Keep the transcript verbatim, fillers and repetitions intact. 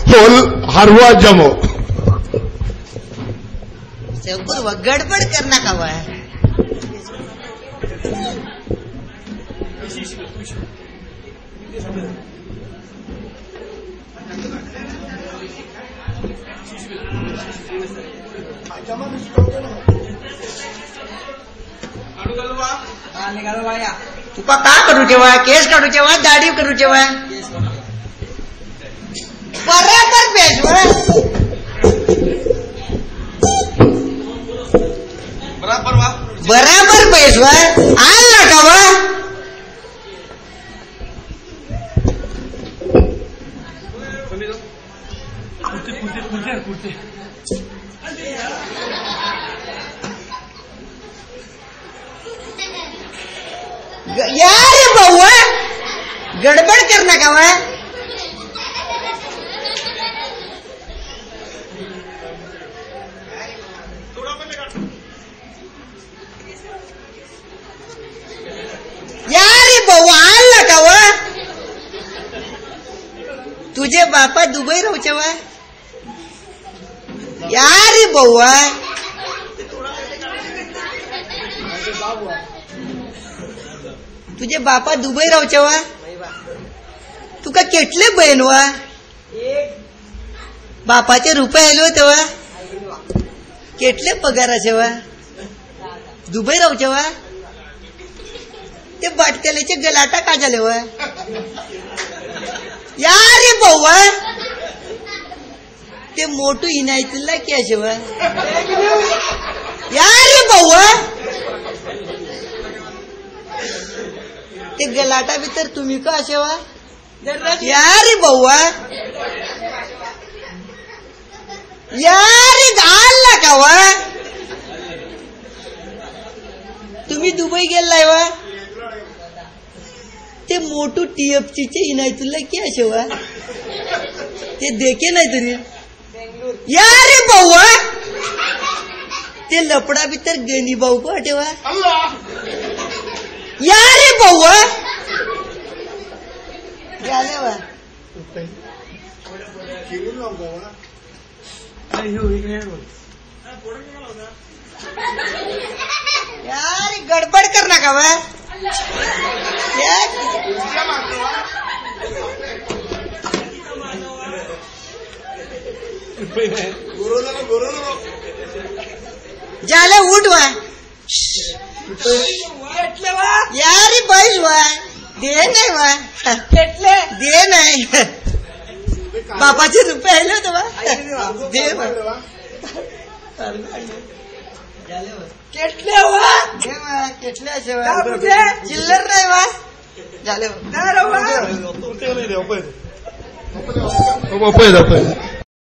बोल हरवा जमो चौकुर गडबड करना का वह तुका का करू ठेवा केस काढू ठेवा दाढी करू ठेवा बराबर पेशवा बराबर वा बराबर पेशवा आल ना का वा यार भाऊ गडबड करना का वा यार भाऊ आल ना का वा तुझे बापा दुबई राहूचे वा यार भाऊ तुझे बापा दुबई राहूचे वा तुका केटले बहीण वा बापाचे रुपये आले होते वा केटले पगाराचे वा दुबई राहूचे वा ते बाटकेल्याचे गलाटा का झाले वा यार भाऊ ते मोठू इनायतला कॅश वा यार भाऊ ते गलाटा भीतर तुम्ही का असे वा यार भाऊ यार घालला का वा तुम्ही दुबई गेलाय वा ते मोठू टीएफसी चे इनायतुल्ला की असे वा ते देखे नाही तरी यार भाऊ ते लपडा भीतर गणी भाऊ को हटेवा यार भाऊ झाले वा यार गडबड कर ना का वा झाले उठ वा यार बैस वा दे नाही वा केटले दे नाही बापाचे रुपये आले होते वा दे वा केटले वा दे वा केटले असे वा चिल्लर नाही वा झाले वा